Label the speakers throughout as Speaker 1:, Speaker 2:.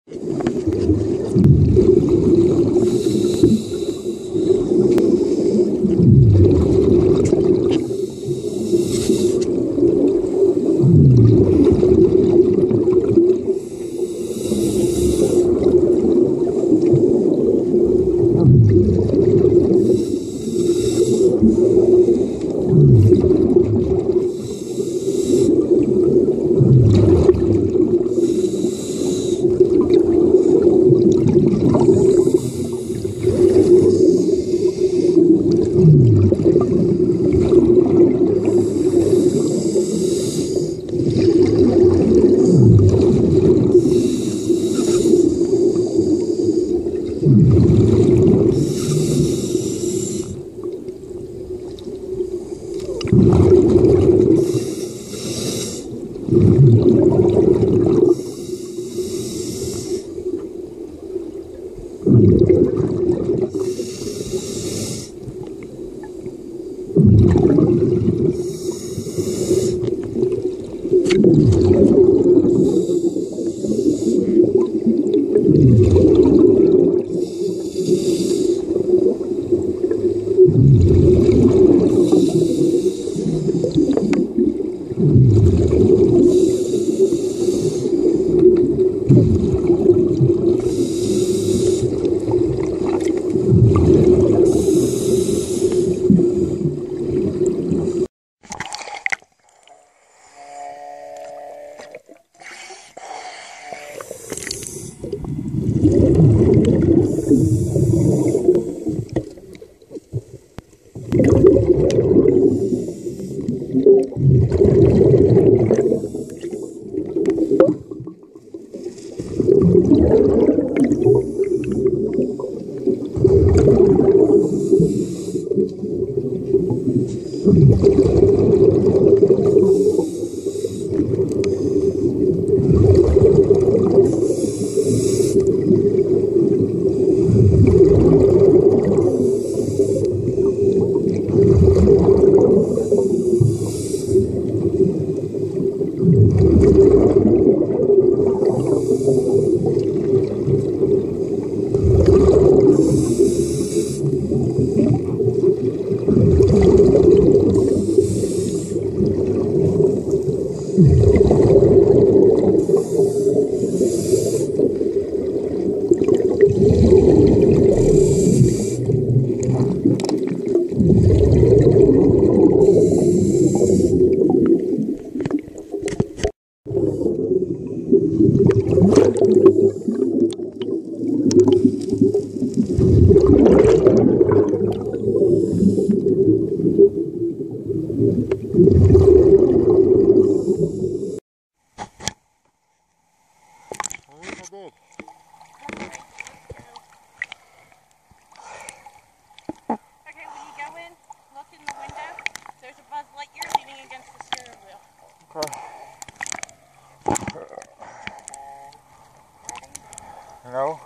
Speaker 1: No?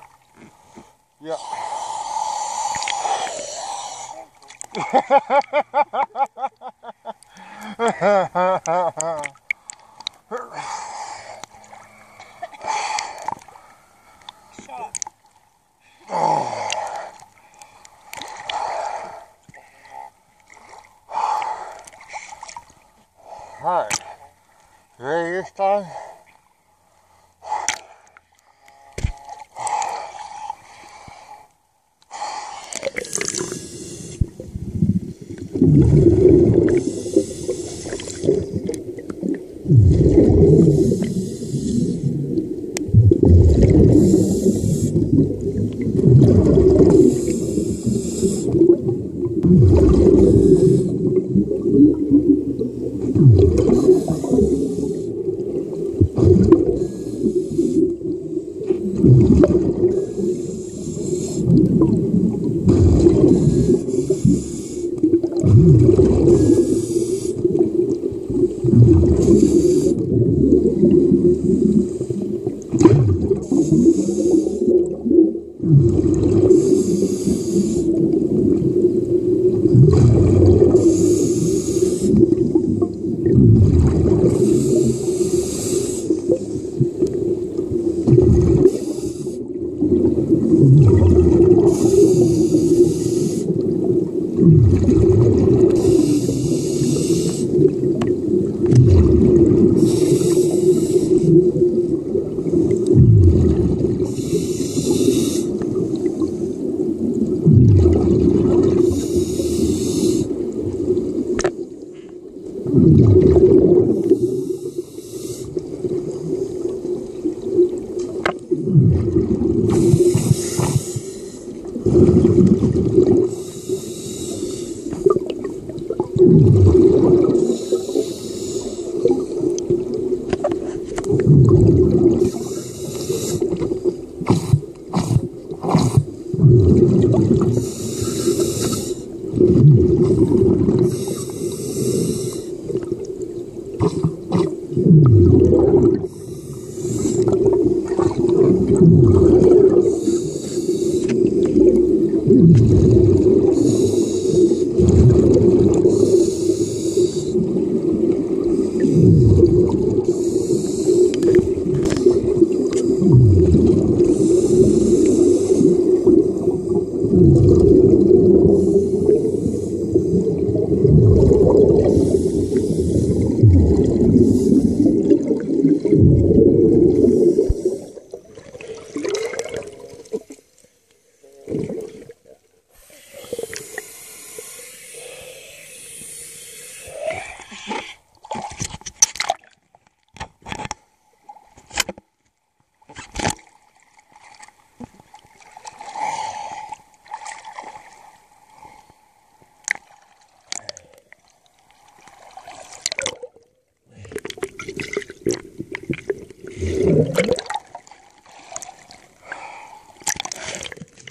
Speaker 1: Yeah. Alright, ready this time?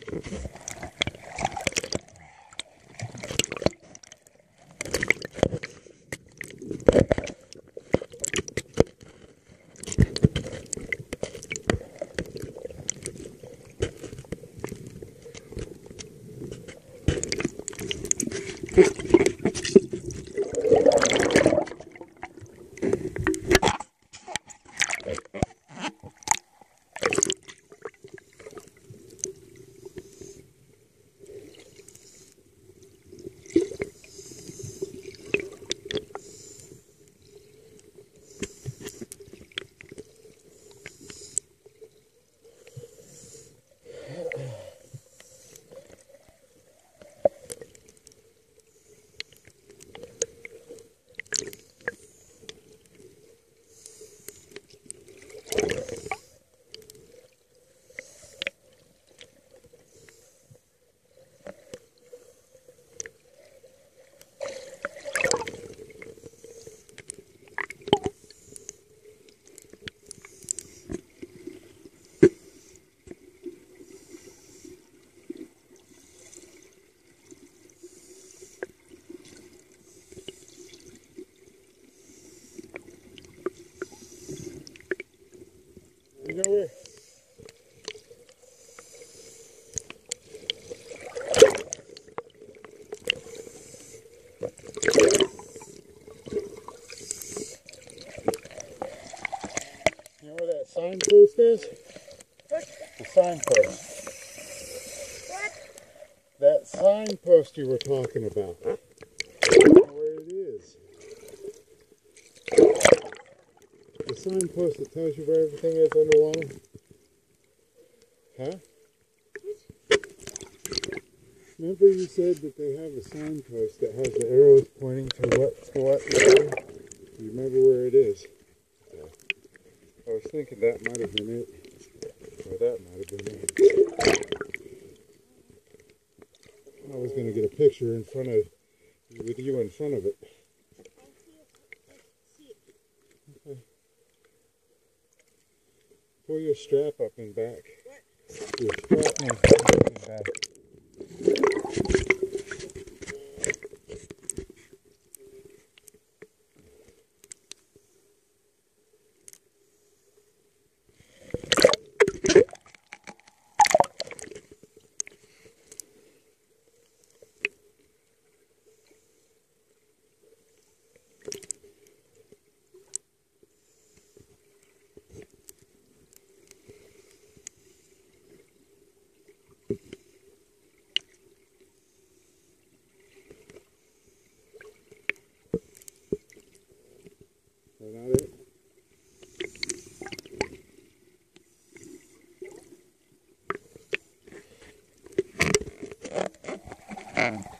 Speaker 1: You know where? You know where that signpost is?
Speaker 2: What?
Speaker 1: The signpost.
Speaker 2: What?
Speaker 1: That signpost you were talking about. You know where it is. The signpost that tells you where everything is underwater. Huh? Remember you said that they have a signpost that has the arrows pointing to what? You remember where it is? Yeah. I was thinking that might have been it. Or that might have been it. I was going to get a picture in front of, with you in front of it. Okay. Pull your strap up and back. Your strap needs to be up and back. Is that it?